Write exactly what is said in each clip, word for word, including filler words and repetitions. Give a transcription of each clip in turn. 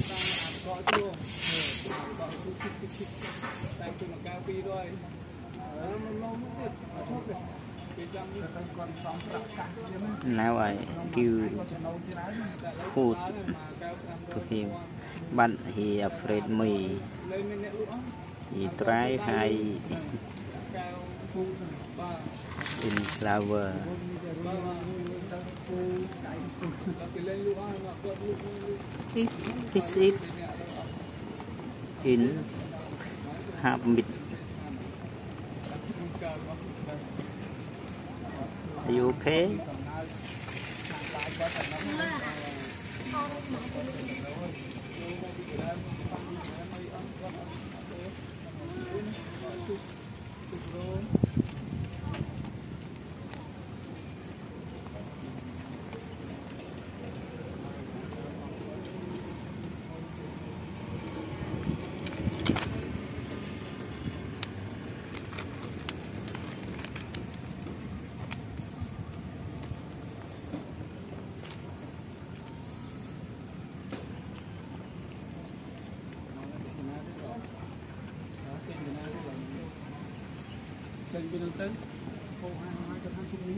nào vậy kêu food thực hiện bạn thì afraid mì thì try hay in flower this is in habit. Are you okay? Trên bên tới cô hai hai cho hai chục miếng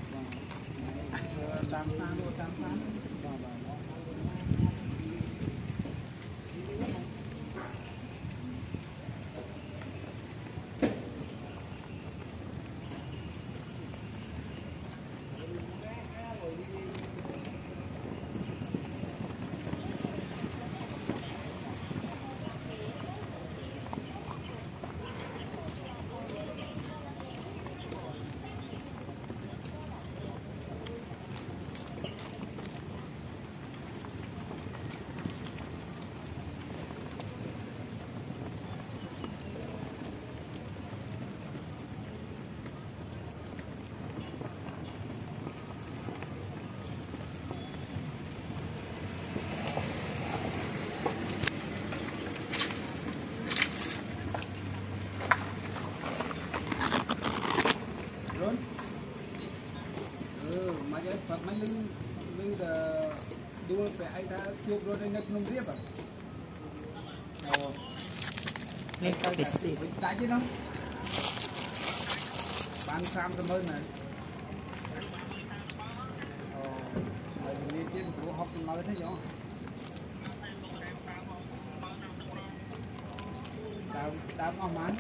tam phán luôn tam phán Phật mấy lưng lưng là đua phải ai ta chụp rồi đây nó không tiếp à? Ồ, Nên cái gì? tại chứ đâu? Bán sam cảm ơn này. Ồ, bây giờ đi trên chỗ học nói thế nhở? Tao tao ngon mà.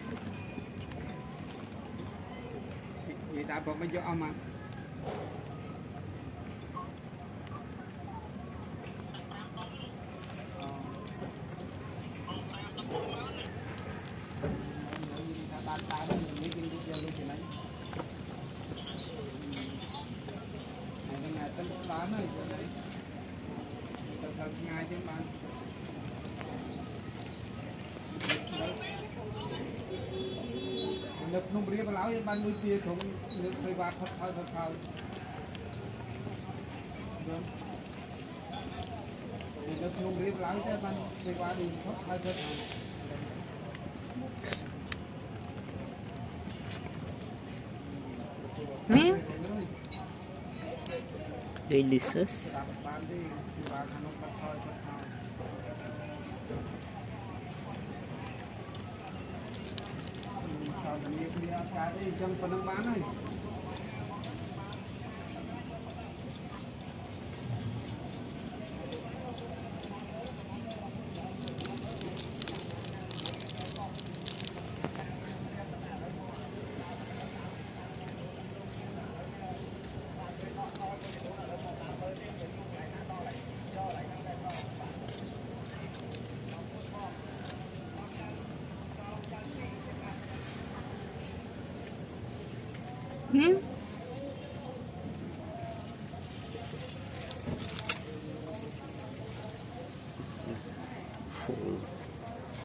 Vì tao có mấy chỗ ăn mà. Nước không bia lão ban nuôi tia thùng nước cây bạc thật thôi thật thôi. Nước không bia lão cho ban cây bạc đi thật thôi thật thôi. Meow. Delicious. Cái trong phần đang bán này. Meow.